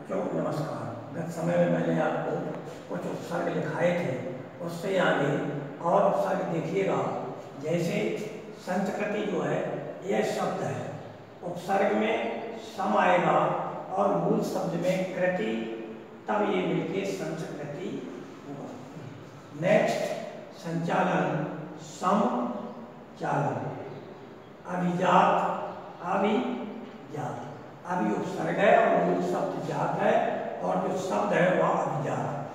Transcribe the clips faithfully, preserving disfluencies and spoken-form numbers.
बच्चों नमस्कार। गत समय में मैंने आपको कुछ उपसर्ग लिखाए थे, उससे आगे और उपसर्ग देखिएगा। जैसे संस्कृति जो है यह शब्द है, उपसर्ग में सम आएगा और मूल शब्द में कृति, तब ये मिलके संस्कृति होगा। नेक्स्ट संचालन, सम चालन। अभिजात, अभिजात, अभी उपसर्ग है और मूल शब्द जात है और जो शब्द है वह अभिजात।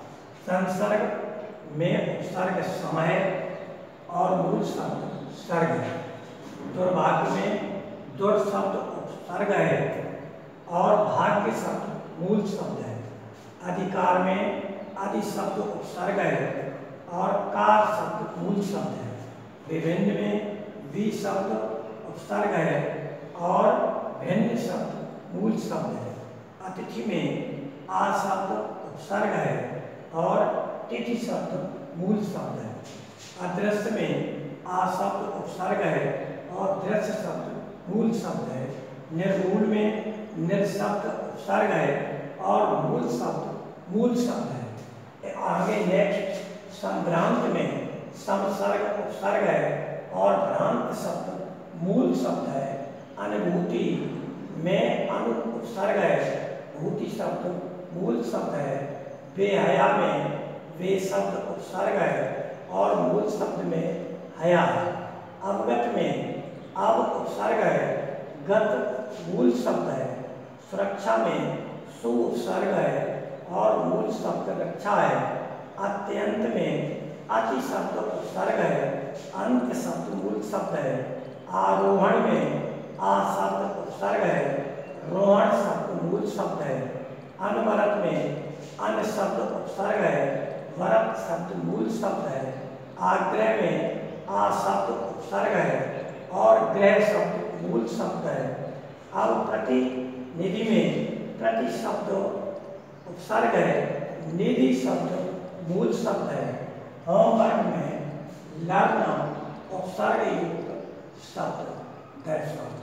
संसर्ग में उपसर्ग सम है और मूल शब्द सर्ग है। दुर्भाग्य में दुर शब्द उपसर्ग है और भाग्य शब्द मूल शब्द है। अधिकार में अधि शब्द उपसर्ग है और कार शब्द मूल शब्द है। विभिन्न में वि शब्द उपसर्ग है और भिन्न शब्द मूल शब्द है। अतिथि में आ शब्द उपसर्ग है और तिथि शब्द मूल शब्द है। अदृश्य में आ शब्द उपसर्ग है और दृश्य शब्द मूल शब्द है। निर्मूल में निर शब्द उपसर्ग है और मूल शब्द मूल शब्द है। आगे नेक्स्ट संभ्रांत में समसर्ग उपसर्ग है और भ्रांत शब्द मूल शब्द है। अनुभूति में अनु उपसर्ग है, भूति शब्द मूल शब्द है। बेहया में वे शब्द उपसर्ग है और मूल शब्द में हया है। अवगत में अब उपसर्ग है, गत मूल शब्द है। सुरक्षा में सु उपसर्ग है और मूल शब्द रक्षा है। अत्यंत में अति शब्द उपसर्ग है, अंत शब्द मूल शब्द है। आरोहण में आ शब्द उपसर्ग है, रोहण शब्द मूल शब्द है। अनवरत में अन शब्द उपसर्ग है, वरत शब्द मूल शब्द है। आग्रह में आ शब्द उपसर्ग है और ग्रह शब्द मूल शब्द है। अब प्रतिनिधि में प्रति शब्द उपसर्ग है, निधि शब्द मूल शब्द है। होमवर्क में लर्न उपसर्ग युक्त शब्द। That's all.